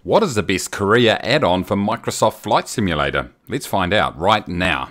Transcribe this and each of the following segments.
What is the best career add-on for Microsoft Flight Simulator? Let's find out right now.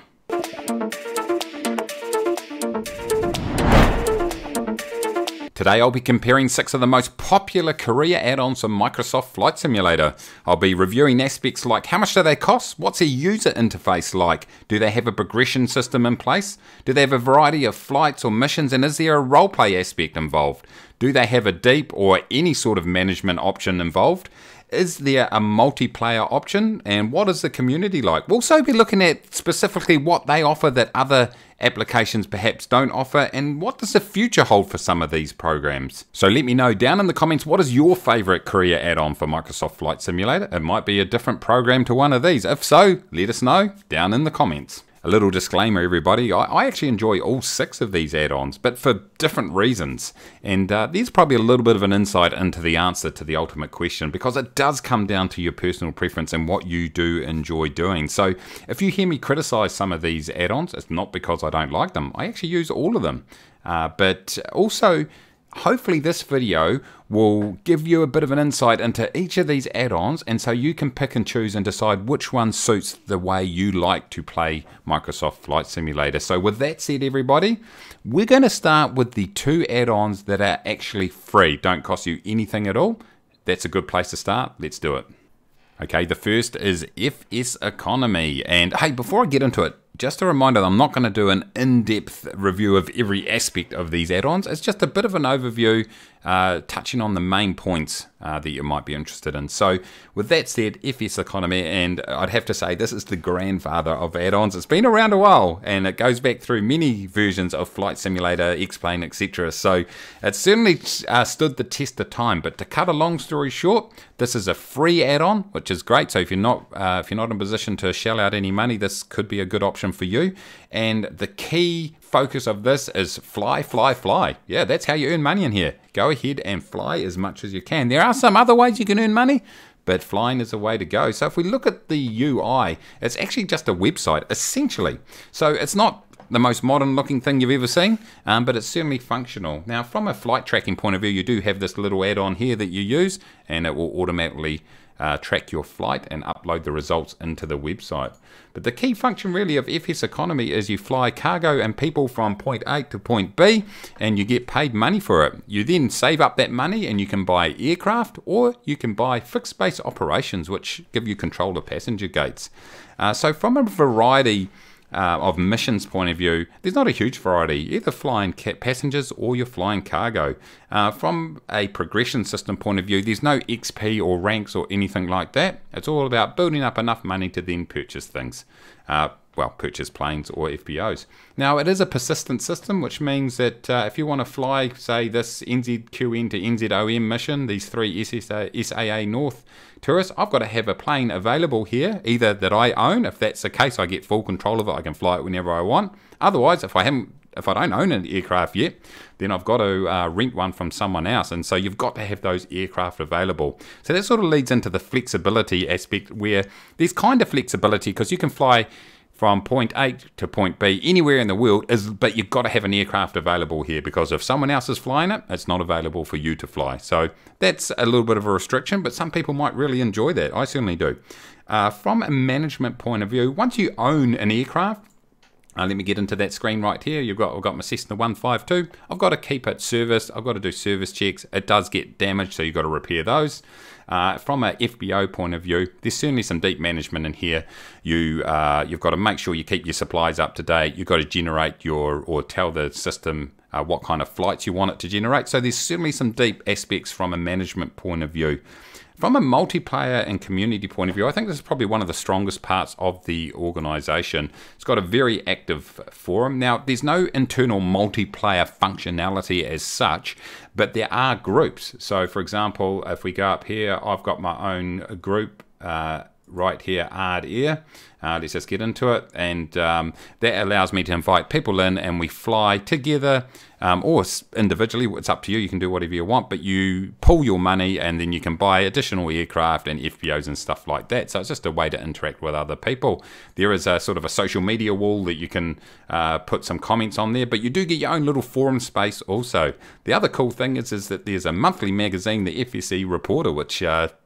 Today I'll be comparing 6 of the most popular career add-ons for Microsoft Flight Simulator. I'll be reviewing aspects like how much do they cost, what's their user interface like, do they have a progression system in place, do they have a variety of flights or missions, and is there a roleplay aspect involved? Do they have a deep or any sort of management option involved? Is there a multiplayer option, and what is the community like? We'll also be looking at specifically what they offer that other applications perhaps don't offer, and what does the future hold for some of these programs. So let me know down in the comments, what is your favorite career add-on for Microsoft Flight Simulator? It might be a different program to one of these. If so, let us know down in the comments. A little disclaimer, everybody, I actually enjoy all 6 of these add-ons, but for different reasons. And there's probably a little bit of an insight into the answer to the ultimate question, because it does come down to your personal preference and what you do enjoy doing. So if you hear me criticize some of these add-ons, it's not because I don't like them. I actually use all of them. But also, hopefully this video will give you a bit of an insight into each of these add-ons, and so you can pick and choose and decide which one suits the way you like to play Microsoft Flight Simulator. So with that said, everybody, we're going to start with the 2 add-ons that are actually free, don't cost you anything at all. That's a good place to start. Let's do it. Okay, the first is FS Economy, and hey, before I get into it, just a reminder that I'm not going to do an in-depth review of every aspect of these add-ons. It's just a bit of an overview, touching on the main points that you might be interested in. So with that said, FS Economy, and I'd have to say this is the grandfather of add-ons. It's been around a while, and it goes back through many versions of Flight Simulator, X-Plane, etc. So it certainly stood the test of time. But to cut a long story short, this is a free add-on, which is great. So if you're not in a position to shell out any money, this could be a good option for you. And the key focus of this is fly, fly, fly. Yeah, that's how you earn money in here. Go ahead and fly as much as you can. There are some other ways you can earn money, but flying is the way to go. So if we look at the UI, it's actually just a website, essentially. So it's not the most modern looking thing you've ever seen, but it's certainly functional. Now, from a flight tracking point of view, you do have this little add-on here that you use, and it will automatically track your flight and upload the results into the website. But the key function really of FS Economy is you fly cargo and people from point A to point B, and you get paid money for it. You then save up that money and you can buy aircraft, or you can buy fixed base operations, which give you control of passenger gates. So from a variety of missions point of view, there's not a huge variety, either flying passengers or you're flying cargo. From a progression system point of view, there's no XP or ranks or anything like that. It's all about building up enough money to then purchase things. Well, purchase planes or FBOs. Now, it is a persistent system, which means that if you want to fly, say, this NZQN to NZOM mission, these 3 SAA North tourists, I've got to have a plane available here, either that I own. If that's the case, I get full control of it. I can fly it whenever I want. Otherwise, if I don't own an aircraft yet, then I've got to rent one from someone else. And so you've got to have those aircraft available. So that sort of leads into the flexibility aspect, where there's kind of flexibility because you can fly from point A to point B anywhere in the world, but you've got to have an aircraft available here, because if someone else is flying it, it's not available for you to fly. So that's a little bit of a restriction, but some people might really enjoy that. I certainly do. From a management point of view, once you own an aircraft, let me get into that screen right here. I've got my Cessna 152. I've got to keep it serviced. I've got to do service checks. It does get damaged, so you've got to repair those. From a FBO point of view, there's certainly some deep management in here. You've got to make sure you keep your supplies up to date. You've got to generate or tell the system what kind of flights you want it to generate. So there's certainly some deep aspects from a management point of view. From a multiplayer and community point of view, I think this is probably one of the strongest parts of the organization. It's got a very active forum. Now, there's no internal multiplayer functionality as such, but there are groups. So, for example, if we go up here, I've got my own group right here, Air. Let's just get into it, and that allows me to invite people in, and we fly together or individually. It's up to you. You can do whatever you want, but you pool your money, and then you can buy additional aircraft and FBOs and stuff like that. So it's just a way to interact with other people. There is a sort of a social media wall that you can put some comments on there, but you do get your own little forum space also. The other cool thing is that there's a monthly magazine, the FSE Reporter, which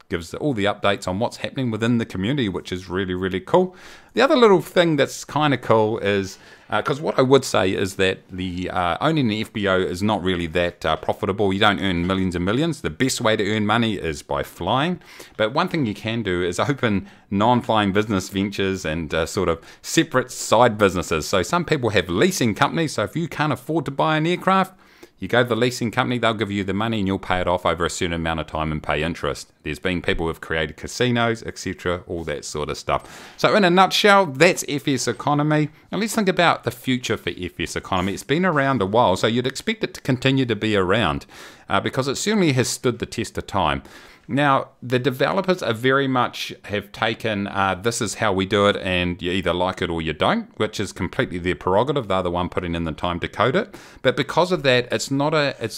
gives all the updates on what's happening within the community, which is really, really cool. The other little thing that's kind of cool is, because what I would say is that the owning an FBO is not really that profitable. You don't earn millions and millions. The best way to earn money is by flying. But one thing you can do is open non-flying business ventures and sort of separate side businesses. So some people have leasing companies. So if you can't afford to buy an aircraft, you go to the leasing company, they'll give you the money and you'll pay it off over a certain amount of time and pay interest. There's been people who have created casinos, etc., all that sort of stuff. So in a nutshell, that's FS Economy. And let's think about the future for FS Economy. It's been around a while, so you'd expect it to continue to be around because it certainly has stood the test of time. Now, the developers are very much have taken, this is how we do it, and you either like it or you don't, which is completely their prerogative. They're the one putting in the time to code it. But because of that, it's not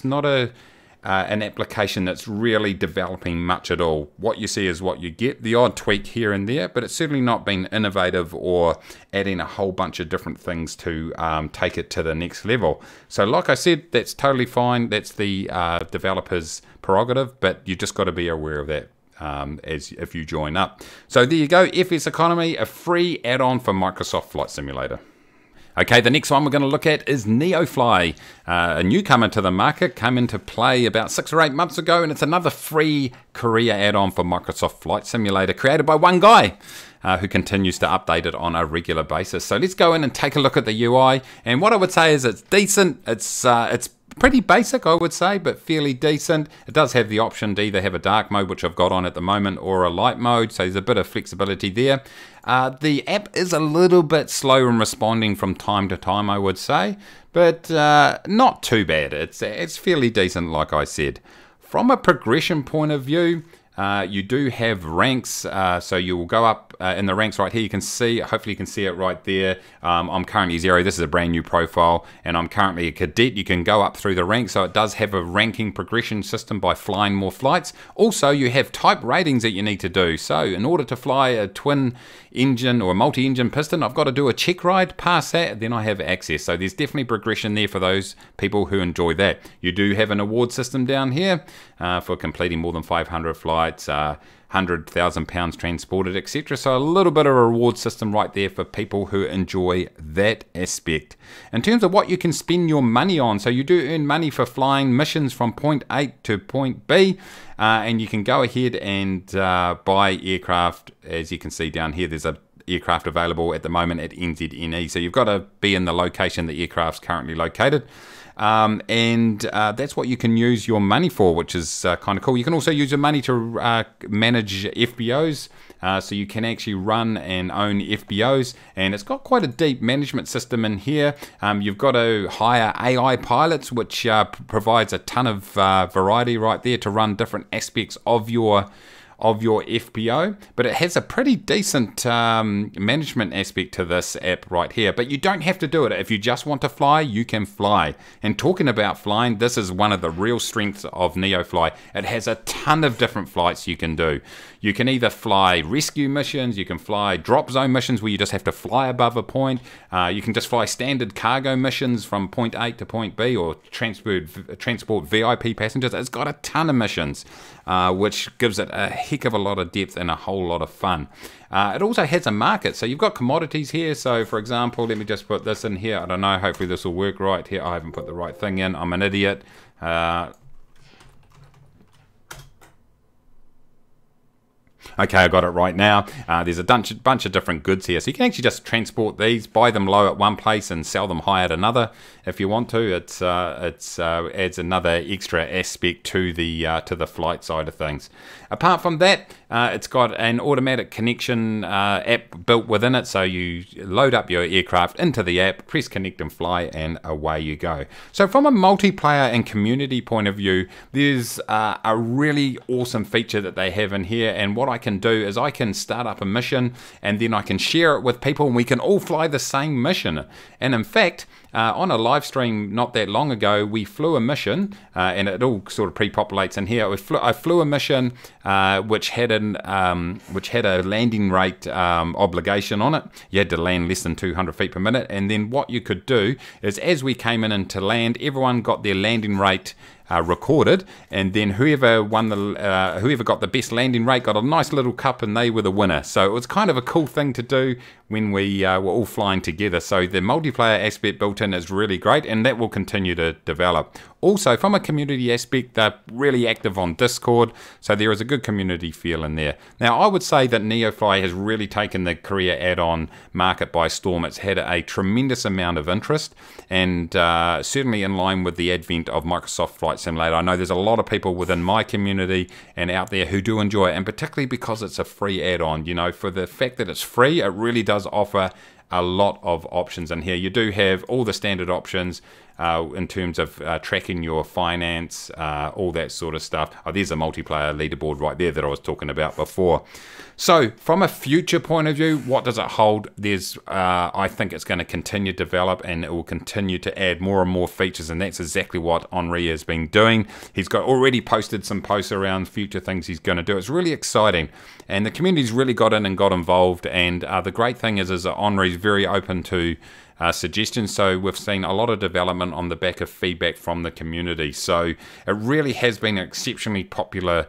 an application that's really developing much at all. What you see is what you get, the odd tweak here and there, but it's certainly not been innovative or adding a whole bunch of different things to take it to the next level. So like I said, that's totally fine. That's the developer's prerogative, but you just got to be aware of that as if you join up. So there you go, FS Economy, a free add-on for Microsoft Flight Simulator. Okay, the next one we're going to look at is Neofly, a newcomer to the market, came into play about 6 or 8 months ago, and it's another free career add-on for Microsoft Flight Simulator created by one guy who continues to update it on a regular basis. So let's go in and take a look at the UI, and what I would say is it's decent. It's pretty basic, I would say, but fairly decent. It does have the option to either have a dark mode, which I've got on at the moment, or a light mode, so there's a bit of flexibility there. The app is a little bit slow in responding from time to time, I would say, but not too bad. It's fairly decent, like I said. From a progression point of view, you do have ranks, so you will go up in the ranks right here. You can see, hopefully you can see it right there. I'm currently 0. This is a brand new profile, and I'm currently a cadet. You can go up through the ranks, so it does have a ranking progression system by flying more flights. Also, you have type ratings that you need to do. So in order to fly a twin engine or a multi-engine piston, I've got to do a check ride, pass that, then I have access. So there's definitely progression there for those people who enjoy that. You do have an award system down here for completing more than 500 flights, 100,000 pounds transported, etc. So a little bit of a reward system right there for people who enjoy that aspect. In terms of what you can spend your money on, so you do earn money for flying missions from point A to point B, and you can go ahead and buy aircraft. As you can see down here, there's a aircraft available at the moment at NZNE, so you've got to be in the location the aircraft's currently located. And that's what you can use your money for, which is kind of cool. You can also use your money to manage FBOs, so you can actually run and own FBOs, and it's got quite a deep management system in here. You've got to hire AI pilots, which provides a ton of variety right there to run different aspects of your FBO, but it has a pretty decent management aspect to this app right here. But you don't have to do it. If you just want to fly, you can fly. And talking about flying, this is one of the real strengths of Neofly. It has a ton of different flights you can do. You can either fly rescue missions, you can fly drop zone missions where you just have to fly above a point, you can just fly standard cargo missions from point A to point B, or transport VIP passengers. It's got a ton of missions, which gives it a heck of a lot of depth and a whole lot of fun. It also has a market, so you've got commodities here. So for example, let me just put this in here. I don't know, hopefully this will work right here. I haven't put the right thing in, I'm an idiot. Okay, I got it right now. There's a bunch of different goods here, so you can actually just transport these, buy them low at one place and sell them high at another if you want to. It adds another extra aspect to the flight side of things. Apart from that, it's got an automatic connection app built within it, so you load up your aircraft into the app, press connect and fly, and away you go. So from a multiplayer and community point of view, there's a really awesome feature that they have in here, and what I can do is I can start up a mission and then I can share it with people and we can all fly the same mission. And in fact, on a live stream not that long ago, we flew a mission, and it all sort of pre-populates in here. I flew a mission which had a landing rate obligation on it. You had to land less than 200 feet per minute, and then what you could do is as we came in to land, everyone got their landing rate recorded, and then whoever won the whoever got the best landing rate got a nice little cup, and they were the winner. So it was kind of a cool thing to do when we were all flying together. So the multiplayer aspect built in is really great, and that will continue to develop. Also, from a community aspect, they're really active on Discord, so there is a good community feel in there. Now, I would say that Neofly has really taken the Korea add-on market by storm. It's had a tremendous amount of interest, and certainly in line with the advent of Microsoft Flight Simulator. I know there's a lot of people within my community and out there who do enjoy it, and particularly because it's a free add-on. You know, for the fact that it's free, it really does offer a lot of options in here. You do have all the standard options in terms of tracking your finance, all that sort of stuff. Oh, there's a multiplayer leaderboard right there that I was talking about before. So from a future point of view, what does it hold? There's, I think it's going to continue to develop, and it will continue to add more and more features, and that's exactly what OnAir has been doing. He's got already posted some posts around future things he's going to do. It's really exciting, and the community's really got in and got involved, and the great thing is that OnAir is very open to suggestions. So we've seen a lot of development on the back of feedback from the community. So it really has been an exceptionally popular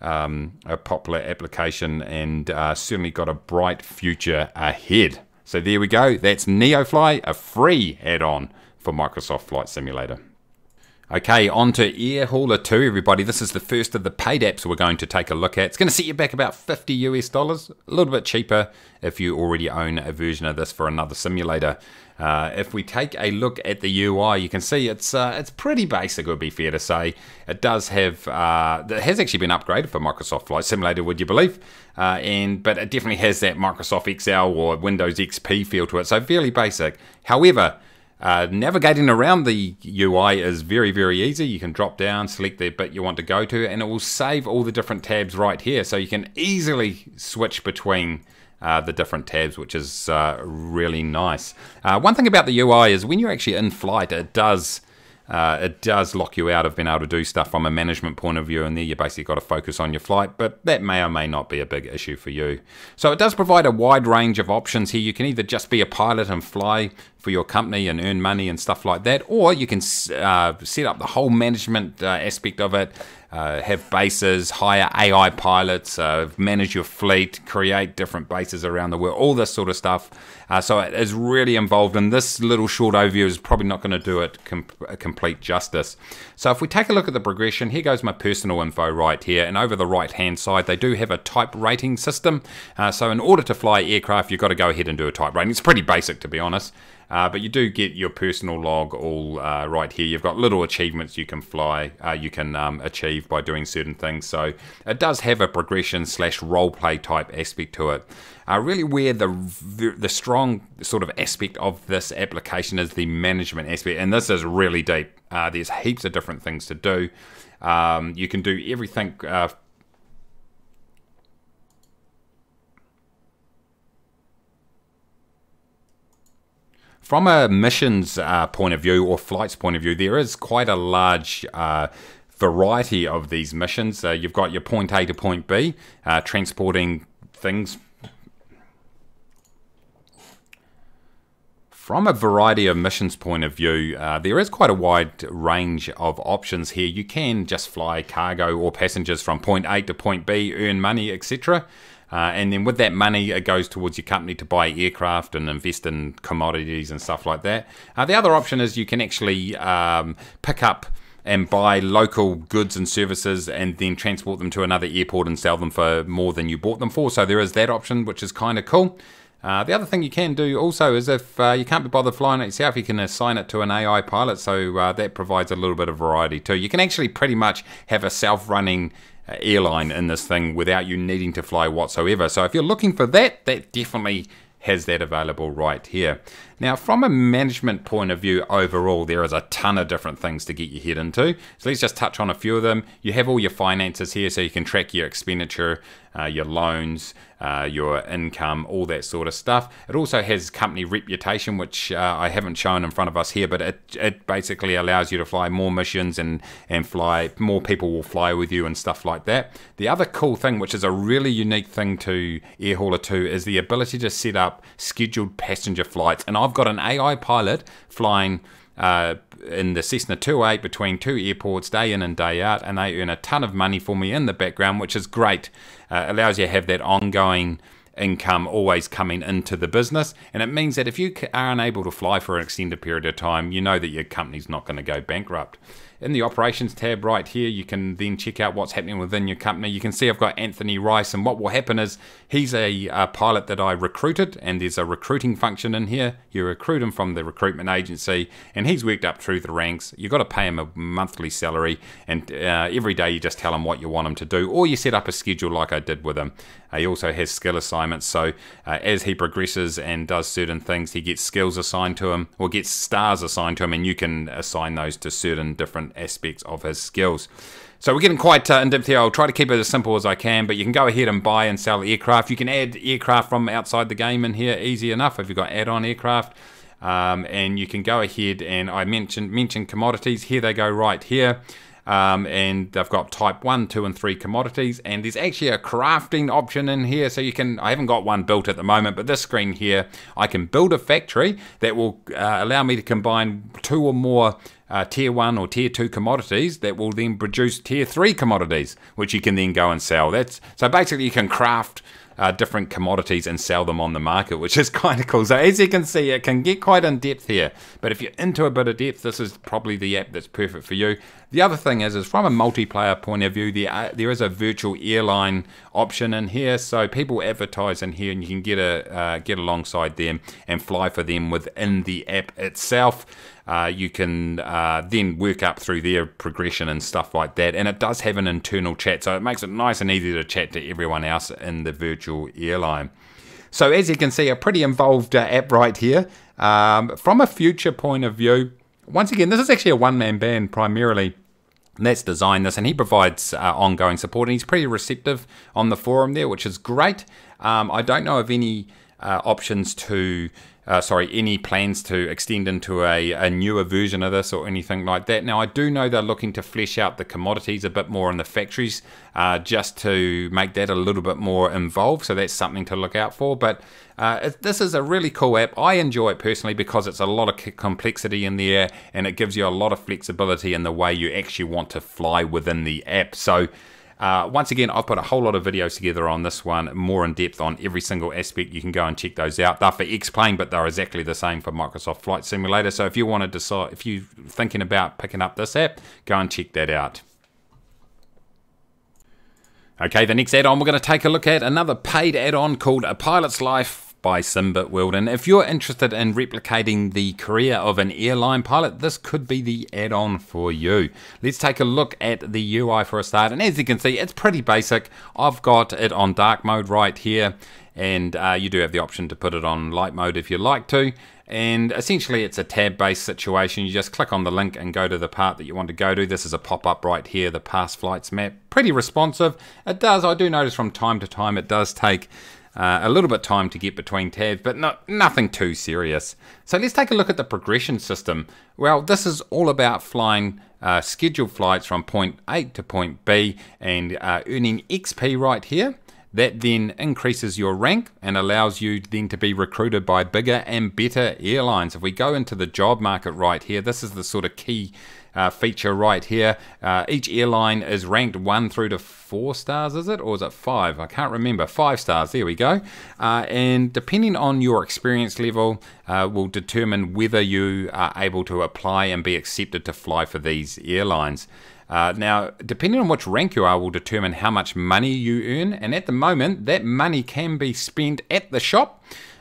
application, and certainly got a bright future ahead. So there we go. That's Neofly, a free add-on for Microsoft Flight Simulator. Okay, on to Airhauler 2, everybody. This is the first of the paid apps we're going to take a look at. It's going to set you back about $50 US, a little bit cheaper if you already own a version of this for another simulator. If we take a look at the UI, you can see it's pretty basic, it would be fair to say. It does have, it has actually been upgraded for Microsoft Flight Simulator, would you believe? But it definitely has that Microsoft XL or Windows XP feel to it, so fairly basic. However, navigating around the UI is very, very easy. You can drop down, select the bit you want to go to, and it will save all the different tabs right here. So you can easily switch between the different tabs, which is really nice. One thing about the UI is when you're actually in flight, it does lock you out of being able to do stuff from a management point of view, and there you basically got to focus on your flight, but that may or may not be a big issue for you. So it does provide a wide range of options here. You can either just be a pilot and fly for your company and earn money and stuff like that, or you can set up the whole management aspect of it, have bases, hire AI pilots, manage your fleet, create different bases around the world, all this sort of stuff. So it is really involved, and this little short overview is probably not going to do it complete justice. So if we take a look at the progression, here goes my personal info right here, and over the right hand side they do have a type rating system. So in order to fly aircraft, you've got to go ahead and do a type rating. It's pretty basic, to be honest. But you do get your personal log all right here. You've got little achievements you can fly, achieve by doing certain things. So it does have a progression / role play type aspect to it. Really where the strong sort of aspect of this application is the management aspect, and this is really deep. There's heaps of different things to do. You can do everything from a missions point of view or flights point of view. There is quite a large variety of these missions. You've got your point A to point B, transporting things. From a variety of missions point of view, there is quite a wide range of options here. You can just fly cargo or passengers from point A to point B, earn money, etc. And then with that money, it goes towards your company to buy aircraft and invest in commodities and stuff like that. The other option is you can actually pick up and buy local goods and services and then transport them to another airport and sell them for more than you bought them for. So there is that option, which is kind of cool. The other thing you can do also is if you can't be bothered flying it yourself, you can assign it to an AI pilot, so that provides a little bit of variety too. You can actually pretty much have a self-running airline in this thing without you needing to fly whatsoever. So if you're looking for that, that definitely has that available right here. Now, from a management point of view overall, there is a ton of different things to get your head into. So let's just touch on a few of them. You have all your finances here, so you can track your expenditure, your loans, your income, all that sort of stuff. It also has company reputation, which I haven't shown in front of us here, but it basically allows you to fly more missions and fly, more people will fly with you and stuff like that. The other cool thing, which is a really unique thing to Airhauler 2, is the ability to set up scheduled passenger flights. And I've got an AI pilot flying in the Cessna 208 between 2 airports day in and day out, and they earn a ton of money for me in the background, which is great. Allows you to have that ongoing income always coming into the business, and it means that if you are unable to fly for an extended period of time, you know that your company's not going to go bankrupt. In the operations tab right here, you can then check out what's happening within your company. You can see I've got Anthony Rice, and what will happen is he's a pilot that I recruited, and there's a recruiting function in here. You recruit him from the recruitment agency, and he's worked up through the ranks. You've got to pay him a monthly salary, and every day you just tell him what you want him to do, or you set up a schedule like I did with him. He also has skill assignments, so as he progresses and does certain things, he gets skills assigned to him, or gets stars assigned to him, and you can assign those to certain different aspects of his skills. So we're getting quite in depth here. I'll try to keep it as simple as I can, but you can go ahead and buy and sell aircraft. You can add aircraft from outside the game in here easy enough if you've got add-on aircraft. And you can go ahead, and I mentioned commodities. Here they go right here. And they've got type 1, 2 and 3 commodities, and there's actually a crafting option in here, so you can, I haven't got one built at the moment, but this screen here, I can build a factory that will allow me to combine 2 or more tier 1 or tier 2 commodities that will then produce tier 3 commodities, which you can then go and sell. So basically you can craft different commodities and sell them on the market, which is kind of cool. So as you can see, it can get quite in depth here, but if you're into a bit of depth, this is probably the app that's perfect for you. The other thing is from a multiplayer point of view, there is a virtual airline option in here, so people advertise in here, and you can get alongside them and fly for them within the app itself. You can then work up through their progression and stuff like that, and it does have an internal chat, so it makes it nice and easy to chat to everyone else in the virtual airline. So as you can see, a pretty involved app right here. From a future point of view, once again, this is actually a one-man band primarily that's designed this, and he provides ongoing support, and he's pretty receptive on the forum there, which is great. I don't know of any options to any plans to extend into a newer version of this or anything like that. Now, I do know they're looking to flesh out the commodities a bit more in the factories, just to make that a little bit more involved, so that's something to look out for. But this is a really cool app. I enjoy it personally because it's a lot of complexity in there, and it gives you a lot of flexibility in the way you actually want to fly within the app. So once again, I've put a whole lot of videos together on this one, more in depth on every single aspect. You can go and check those out. They're for X-Plane, but they're exactly the same for Microsoft Flight Simulator. So if you want to decide, if you're thinking about picking up this app, go and check that out. Okay, the next add-on we're going to take a look at, another paid add-on called A Pilot's Life by Simbit World. And if you're interested in replicating the career of an airline pilot, this could be the add-on for you. Let's take a look at the UI for a start, and as you can see, it's pretty basic. I've got it on dark mode right here, and you do have the option to put it on light mode if you like to. And essentially it's a tab-based situation. You just click on the link and go to the part that you want to go to. This is a pop-up right here, the past flights map. Pretty responsive. It does, I do notice from time to time, it does take a little bit time to get between tabs, but nothing too serious. So let's take a look at the progression system. Well, this is all about flying scheduled flights from point A to point B and earning XP right here. That then increases your rank and allows you then to be recruited by bigger and better airlines. If we go into the job market right here, this is the sort of key feature right here. Each airline is ranked 1 through to 4 stars, is it? Or is it 5? I can't remember. 5 stars, there we go. And depending on your experience level, will determine whether you are able to apply and be accepted to fly for these airlines. Now, depending on which rank you are will determine how much money you earn, and at the moment that money can be spent at the shop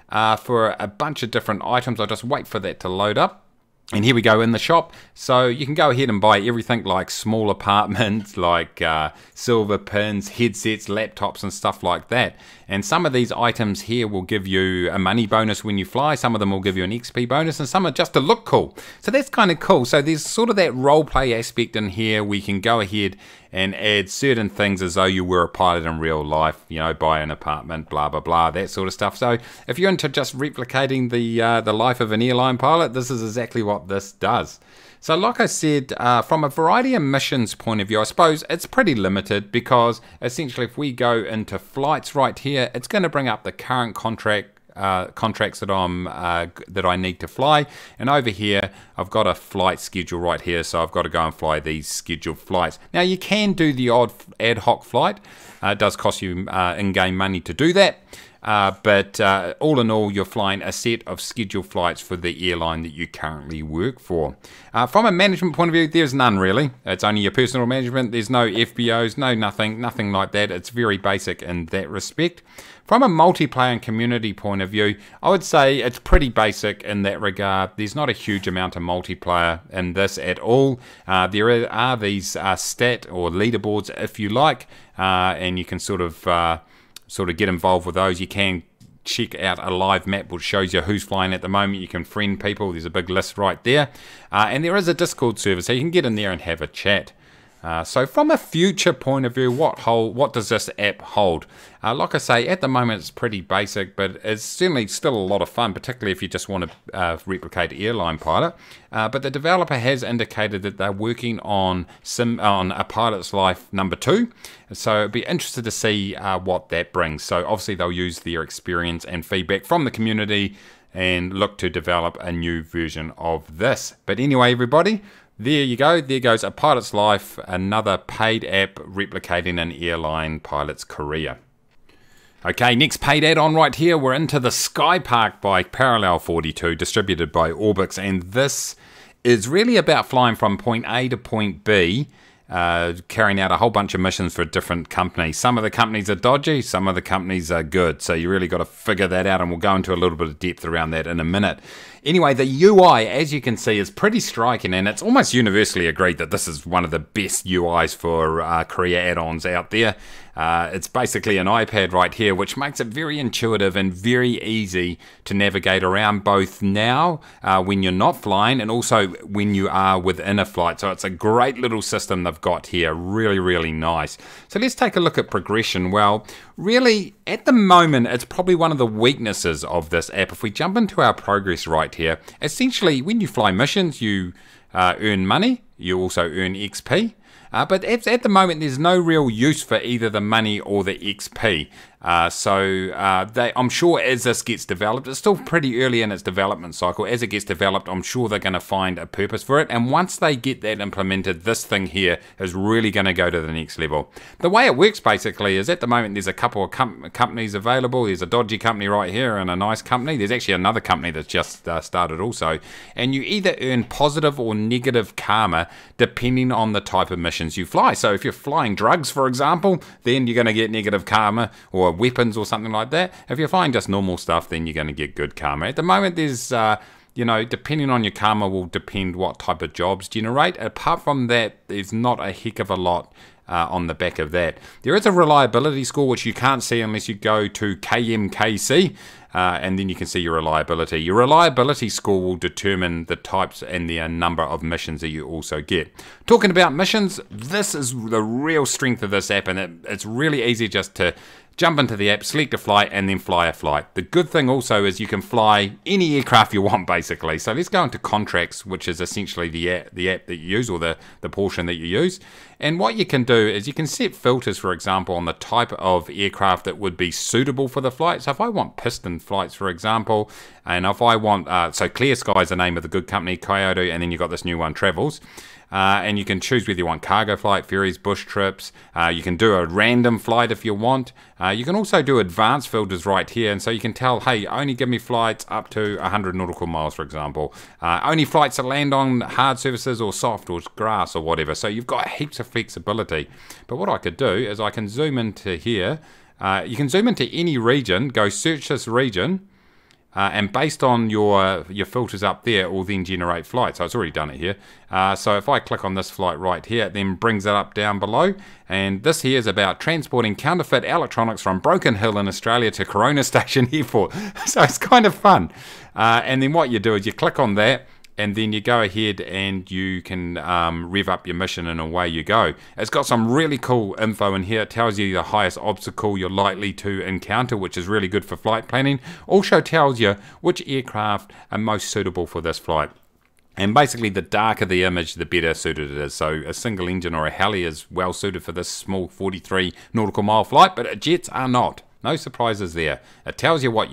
for a bunch of different items. I'll just wait for that to load up. And here we go in the shop. So you can go ahead and buy everything like small apartments, like silver pins, headsets, laptops and stuff like that. And some of these items here will give you a money bonus when you fly. Some of them will give you an XP bonus, and some are just to look cool. So that's kind of cool. So there's sort of that role play aspect in here. We can go ahead and add certain things as though you were a pilot in real life, you know, buy an apartment, blah, blah, blah, that sort of stuff. So if you're into just replicating the life of an airline pilot, this is exactly what this does. So like I said, from a variety of missions point of view, I suppose it's pretty limited, because essentially if we go into flights right here, it's going to bring up the current contract contracts that I need to fly, and over here I've got a flight schedule right here, so I've got to go and fly these scheduled flights. Now you can do the odd ad hoc flight. It does cost you in-game money to do that. But all in all, you're flying a set of scheduled flights for the airline that you currently work for. From a management point of view, there's none really. It's only your personal management. There's no FBOs, nothing like that. It's very basic in that respect. From a multiplayer and community point of view, I would say it's pretty basic in that regard. There's not a huge amount of multiplayer in this at all. There are these stat or leaderboards, if you like, and you can sort of get involved with those. You can check out a live map which shows you who's flying at the moment. You can friend people. There's a big list right there. And there is a Discord server, so you can get in there and have a chat. So from a future point of view, what does this app hold? Like I say, at the moment it's pretty basic, but it's certainly still a lot of fun, particularly if you just want to replicate Airline Pilot. But the developer has indicated that they're working on a Pilot's Life #2, so it'd be interested to see what that brings. So obviously they'll use their experience and feedback from the community and look to develop a new version of this. But anyway, everybody, there you go. There goes A Pilot's Life, another paid app replicating an airline pilot's career. Okay, next paid add-on right here. We're into the Skypark by Parallel 42, distributed by Orbix, and this is really about flying from point A to point B, carrying out a whole bunch of missions for different companies. Some of the companies are dodgy, some of the companies are good, so you really got to figure that out, and we'll go into a little bit of depth around that in a minute. Anyway, the UI, as you can see, is pretty striking, and it's almost universally agreed that this is one of the best UIs for career add-ons out there. It's basically an iPad right here, which makes it very intuitive and very easy to navigate around, both now when you're not flying and also when you are within a flight. So it's a great little system they've got here, really, really nice. So let's take a look at progression. Well, really, at the moment, it's probably one of the weaknesses of this app. If we jump into our progress right here, essentially when you fly missions, you earn money, you also earn XP. But at the moment, there's no real use for either the money or the XP. I'm sure as this gets developed, it's still pretty early in its development cycle. As it gets developed, I'm sure they're going to find a purpose for it. And once they get that implemented, this thing here is really going to go to the next level. The way it works basically is at the moment, there's a couple of companies available. There's a dodgy company right here and a nice company. There's actually another company that's just started also. And you either earn positive or negative karma depending on the type of missions you fly. So if you're flying drugs, for example, then you're going to get negative karma, or weapons or something like that. If you're flying just normal stuff, then you're going to get good karma. At the moment, there's depending on your karma will depend what type of jobs generate. Apart from that, there's not a heck of a lot on the back of that. There is a reliability score which you can't see unless you go to KMKC, and then you can see your reliability. Your reliability score will determine the types and the number of missions that you also get. Talking about missions, this is the real strength of this app, and it's really easy just to jump into the app, select a flight, and then fly a flight. The good thing also is you can fly any aircraft you want, basically. So let's go into contracts, which is essentially the app that you use, or the portion that you use. And what you can do is you can set filters, for example, on the type of aircraft that would be suitable for the flight. So if I want piston flights, for example, and if I want, so Clear Sky is the name of the good company, Coyote, and then you've got this new one, Travels. And you can choose whether you want cargo flight, ferries, bush trips. You can do a random flight if you want. You can also do advanced filters right here, and so you can tell, hey, only give me flights up to 100 nautical miles, for example. Only flights that land on hard surfaces or soft or grass or whatever. So you've got heaps of flexibility. But what I could do is I can zoom into here. You can zoom into any region, go search this region, and based on your filters up there, it will then generate flights. So it's already done it here. So if I click on this flight right here, it then brings it up down below. And this here is about transporting counterfeit electronics from Broken Hill in Australia to Corona Station Airport. So it's kind of fun. And then what you do is you click on that, and then you go ahead and you can rev up your mission, and away you go. It's got some really cool info in here. It tells you the highest obstacle you're likely to encounter, which is really good for flight planning. Also tells you which aircraft are most suitable for this flight. And basically, the darker the image, the better suited it is. So a single engine or a heli is well suited for this small 43 nautical mile flight, but jets are not. No surprises there. It tells you what your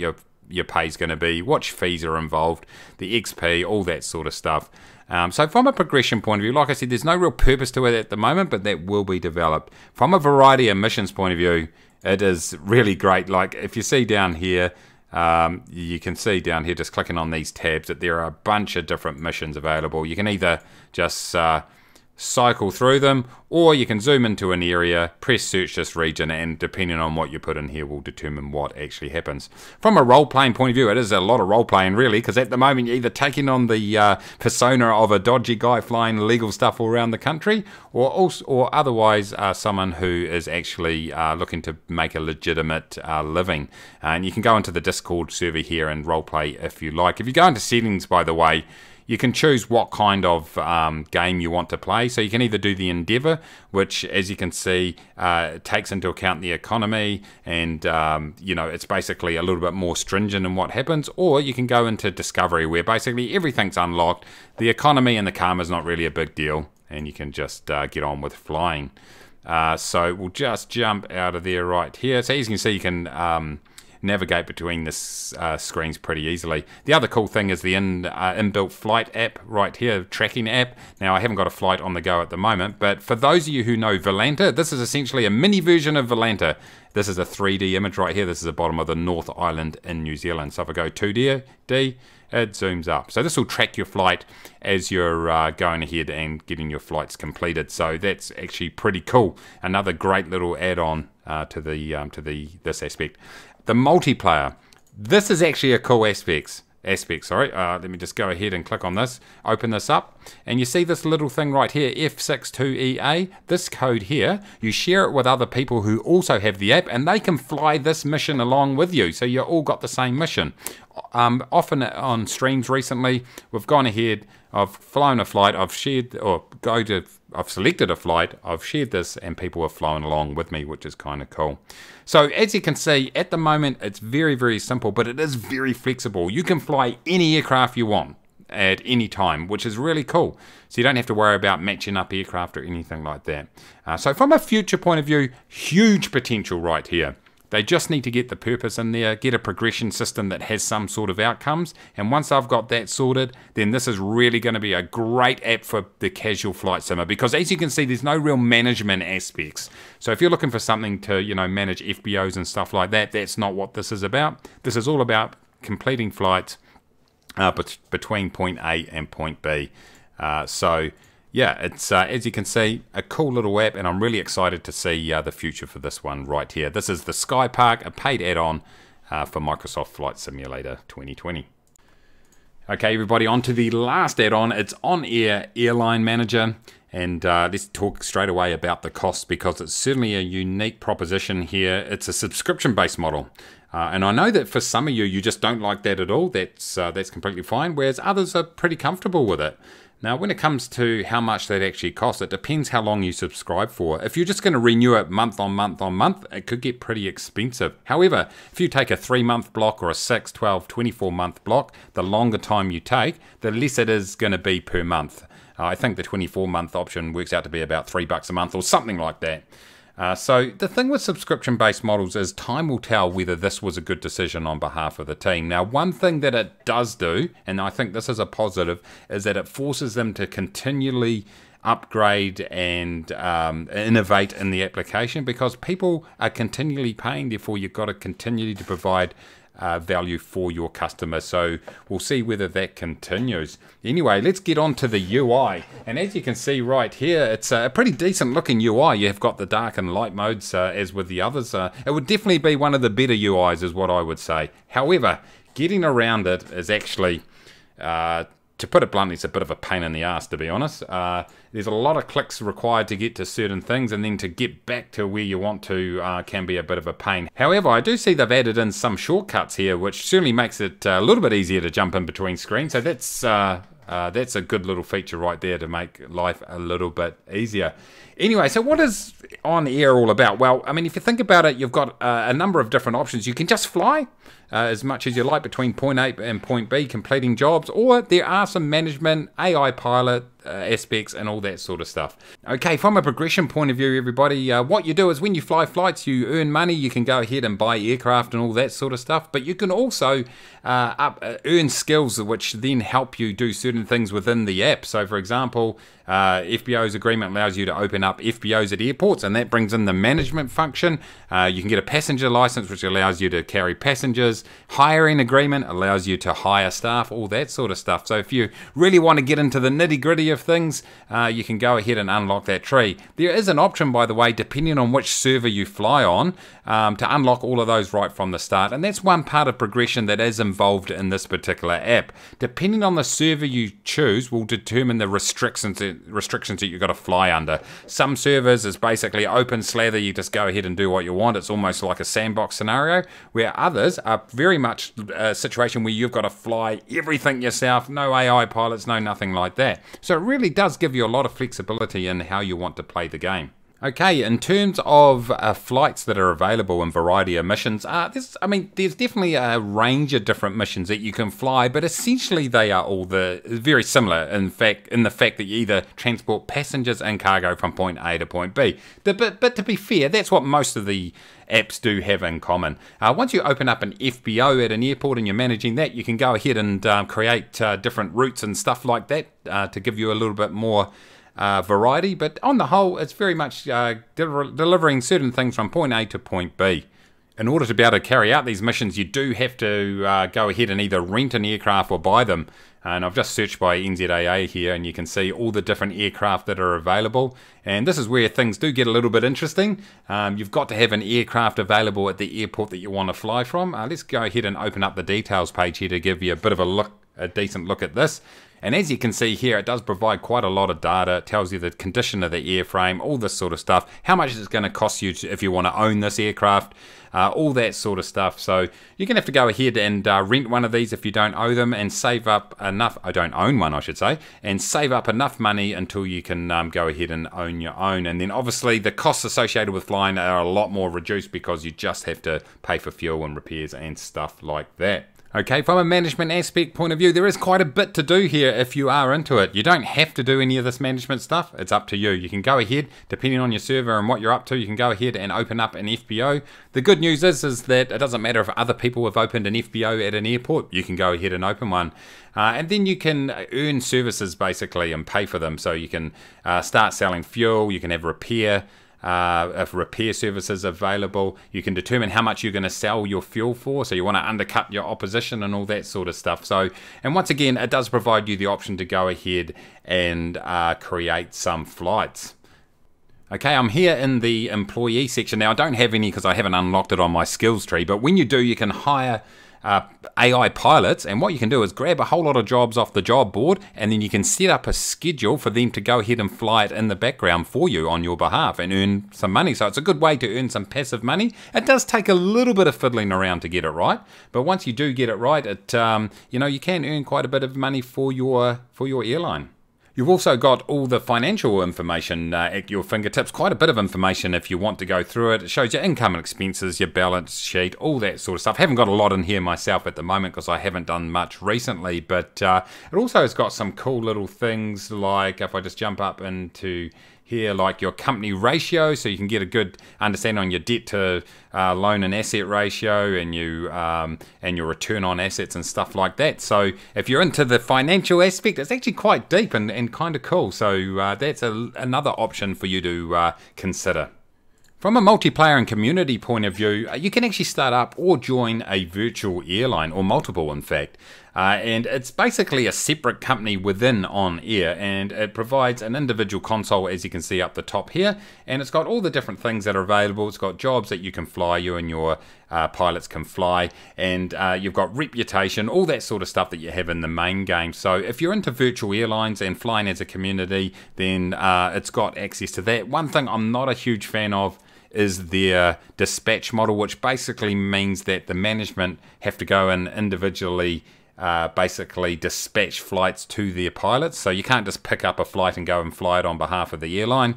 your pay is going to be, what fees are involved, the XP, all that sort of stuff. So from a progression point of view, like I said, there's no real purpose to it at the moment, but that will be developed. From a variety of missions point of view, it is really great. Like if you see down here, you can see down here, just clicking on these tabs, that there are a bunch of different missions available. You can either just cycle through them, or you can zoom into an area, press search this region, and depending on what you put in here will determine what actually happens. From a role-playing point of view, it is a lot of role-playing really, because at the moment you're either taking on the persona of a dodgy guy flying illegal stuff all around the country, or otherwise someone who is actually looking to make a legitimate living. And you can go into the Discord server here and role-play if you like. If you go into settings, by the way, you can choose what kind of game you want to play. So you can either do the Endeavour, which, as you can see, takes into account the economy, and you know, it's basically a little bit more stringent in what happens. Or you can go into Discovery, where basically everything's unlocked. The economy and the karma is not really a big deal, and you can just get on with flying. So we'll just jump out of there right here. So as you can see, you can navigate between this screens pretty easily. The other cool thing is the inbuilt flight app right here, tracking app. Now I haven't got a flight on the go at the moment, but for those of you who know Volanta, this is essentially a mini version of Volanta. This is a 3D image right here. This is the bottom of the North Island in New Zealand. So if I go 2D, it zooms up. So this will track your flight as you're going ahead and getting your flights completed. So that's actually pretty cool. Another great little add-on to this aspect. The multiplayer. This is actually a cool aspect. Let me just go ahead and click on this, open this up, and you see this little thing right here, F62EA. This code here, you share it with other people who also have the app, and they can fly this mission along with you, so you all got the same mission. Often on streams recently, we've gone ahead, I've flown a flight, I've selected a flight, I've shared this, and people have flown along with me, which is kind of cool. So as you can see, at the moment, it's very, very simple, but it is very flexible. You can fly any aircraft you want at any time, which is really cool. So you don't have to worry about matching up aircraft or anything like that. So from a future point of view, huge potential right here. They just need to get the purpose in there, get a progression system that has some sort of outcomes, and once I've got that sorted, then this is really going to be a great app for the casual flight simmer, because as you can see, there's no real management aspects. So if you're looking for something to, you know, manage FBOs and stuff like that, that's not what this is about. This is all about completing flights between point A and point B. Yeah, it's, as you can see, a cool little app, and I'm really excited to see the future for this one right here. This is the Skypark, a paid add-on for Microsoft Flight Simulator 2020. Okay, everybody, on to the last add-on. It's OnAir Airline Manager, and let's talk straight away about the cost, because it's certainly a unique proposition here. It's a subscription-based model. And I know that for some of you, you just don't like that at all. That's completely fine, whereas others are pretty comfortable with it. Now, when it comes to how much that actually costs, it depends how long you subscribe for. If you're just going to renew it month on month on month, it could get pretty expensive. However, if you take a 3-month block or a 6, 12, 24-month block, the longer time you take, the less it is going to be per month. I think the 24-month option works out to be about $3 a month or something like that. So the thing with subscription-based models is time will tell whether this was a good decision on behalf of the team. Now, one thing that it does do, and I think this is a positive, is that it forces them to continually upgrade and innovate in the application, because people are continually paying, therefore you've got to continue to provide value for your customers. So we'll see whether that continues. Anyway, let's get on to the UI. And as you can see right here, it's a pretty decent looking UI. You've got the dark and light modes as with the others. It would definitely be one of the better UIs is what I would say. However, getting around it is actually, to put it bluntly, it's a bit of a pain in the ass, to be honest. There's a lot of clicks required to get to certain things, and then to get back to where you want to can be a bit of a pain. However, I do see they've added in some shortcuts here, which certainly makes it a little bit easier to jump in between screens. So that's a good little feature right there to make life a little bit easier. Anyway, so what is OnAir all about? Well, I mean, if you think about it, you've got a number of different options. You can just fly as much as you like between point A and point B, completing jobs, or there are some management, AI pilot aspects and all that sort of stuff. Okay, from a progression point of view, everybody, what you do is when you fly flights, you earn money. You can go ahead and buy aircraft and all that sort of stuff, but you can also earn skills which then help you do certain things within the app. So, for example, FBO's agreement allows you to open up FBOs at airports, and that brings in the management function. You can get a passenger license, which allows you to carry passengers. Hiring agreement allows you to hire staff, all that sort of stuff. So if you really want to get into the nitty-gritty of things, you can go ahead and unlock that tree. There is an option, by the way, depending on which server you fly on, to unlock all of those right from the start, and that's one part of progression that is involved in this particular app. Depending on the server you choose will determine the restrictions that you've got to fly under. Some servers is basically open slather, you just go ahead and do what you want. It's almost like a sandbox scenario, where others are very much a situation where you've got to fly everything yourself, no AI pilots, no nothing like that. So it really does give you a lot of flexibility in how you want to play the game. Okay, in terms of flights that are available and variety of missions, there's definitely a range of different missions that you can fly, but essentially they are all very similar in the fact that you either transport passengers and cargo from point A to point B. But to be fair, that's what most of the apps do have in common. Once you open up an FBO at an airport and you're managing that, you can go ahead and create different routes and stuff like that to give you a little bit more variety, but on the whole, it's very much delivering certain things from point A to point B. In order to be able to carry out these missions, you do have to go ahead and either rent an aircraft or buy them. And I've just searched by NZAA here, and you can see all the different aircraft that are available. And this is where things do get a little bit interesting. You've got to have an aircraft available at the airport that you want to fly from. Let's go ahead and open up the details page here to give you a bit of a decent look at this. And as you can see here, it does provide quite a lot of data. It tells you the condition of the airframe, all this sort of stuff, how much it's going to cost you if you want to own this aircraft, all that sort of stuff. So you're going to have to go ahead and rent one of these if you don't own them, and save up enough, I don't own one I should say, and save up enough money until you can go ahead and own your own. And then obviously the costs associated with flying are a lot more reduced because you just have to pay for fuel and repairs and stuff like that. Okay, from a management aspect point of view, there is quite a bit to do here if you are into it. You don't have to do any of this management stuff. It's up to you. You can go ahead, depending on your server and what you're up to, you can go ahead and open up an FBO. The good news is that it doesn't matter if other people have opened an FBO at an airport, you can go ahead and open one. And then you can earn services basically and pay for them. So you can start selling fuel, you can have repair. If repair services available, you can determine how much you're going to sell your fuel for, so you want to undercut your opposition and all that sort of stuff. So, and once again, it does provide you the option to go ahead and create some flights. Okay, I'm here in the employee section. Now I don't have any because I haven't unlocked it on my skills tree, but when you do, you can hire AI pilots, and what you can do is grab a whole lot of jobs off the job board, and then you can set up a schedule for them to go ahead and fly it in the background for you on your behalf and earn some money. So it's a good way to earn some passive money. It does take a little bit of fiddling around to get it right, but once you do get it right, it you can earn quite a bit of money for your airline. You've also got all the financial information at your fingertips, quite a bit of information if you want to go through it. It shows your income and expenses, your balance sheet, all that sort of stuff. I haven't got a lot in here myself at the moment because I haven't done much recently, but it also has got some cool little things like, if I just jump up into here, like your company ratio, so you can get a good understanding on your debt to loan and asset ratio, and your return on assets and stuff like that. So if you're into the financial aspect, it's actually quite deep and kind of cool. So that's another option for you to consider. From a multiplayer and community point of view, you can actually start up or join a virtual airline, or multiple in fact. And it's basically a separate company within OnAir, and it provides an individual console, as you can see up the top here, and it's got all the different things that are available. It's got jobs that you can fly, you and your pilots can fly, and you've got reputation, all that sort of stuff that you have in the main game. So if you're into virtual airlines and flying as a community, then it's got access to that. One thing I'm not a huge fan of is their dispatch model, which basically means that the management have to go and individually basically dispatch flights to their pilots. So you can't just pick up a flight and go and fly it on behalf of the airline.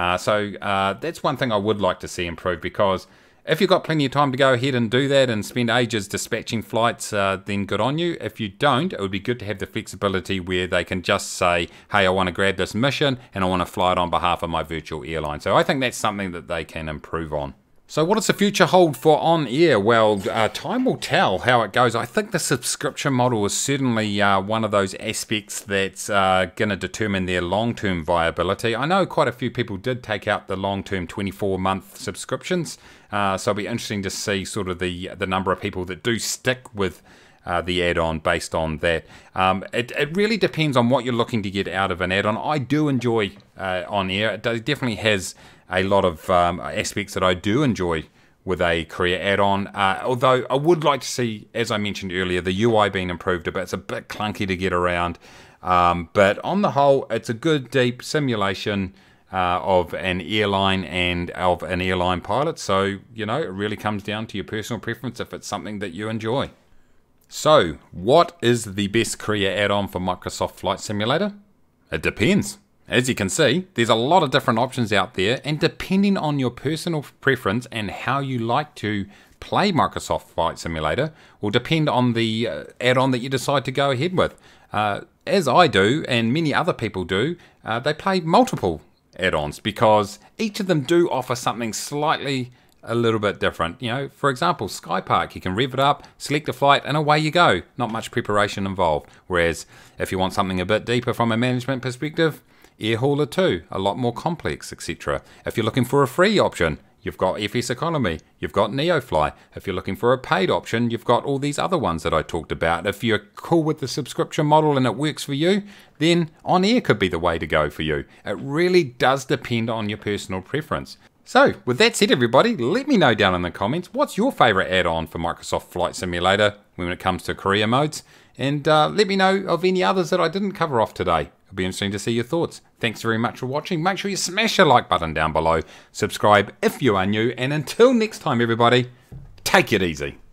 So that's one thing I would like to see improved, because if you've got plenty of time to go ahead and do that and spend ages dispatching flights, then good on you. If you don't, it would be good to have the flexibility where they can just say, hey, I want to grab this mission and I want to fly it on behalf of my virtual airline. So I think that's something that they can improve on. So what does the future hold for OnAir? Well, time will tell how it goes. I think the subscription model is certainly one of those aspects that's going to determine their long-term viability. I know quite a few people did take out the long-term 24-month subscriptions, so it'll be interesting to see sort of the number of people that do stick with the add-on based on that. It really depends on what you're looking to get out of an add-on. I do enjoy OnAir. It definitely has a lot of aspects that I do enjoy with a career add-on, although I would like to see, as I mentioned earlier, the UI being improved a bit. It's a bit clunky to get around, but on the whole, it's a good deep simulation of an airline and of an airline pilot. So, you know, it really comes down to your personal preference if it's something that you enjoy. So, what is the best career add-on for Microsoft Flight Simulator? It depends. As you can see, there's a lot of different options out there, and depending on your personal preference and how you like to play Microsoft Flight Simulator will depend on the add-on that you decide to go ahead with. As I do, and many other people do, they play multiple add-ons because each of them do offer something slightly a little bit different. You know, for example, Skypark, you can rev it up, select a flight, and away you go. Not much preparation involved. Whereas if you want something a bit deeper from a management perspective, Airhauler 2, a lot more complex, etc. If you're looking for a free option, you've got FS Economy, you've got Neofly. If you're looking for a paid option, you've got all these other ones that I talked about. If you're cool with the subscription model and it works for you, then OnAir could be the way to go for you. It really does depend on your personal preference. So, with that said, everybody, let me know down in the comments, what's your favourite add-on for Microsoft Flight Simulator when it comes to career modes? And let me know of any others that I didn't cover off today. It'll be interesting to see your thoughts. Thanks very much for watching. Make sure you smash the like button down below. Subscribe if you are new. And until next time, everybody, take it easy.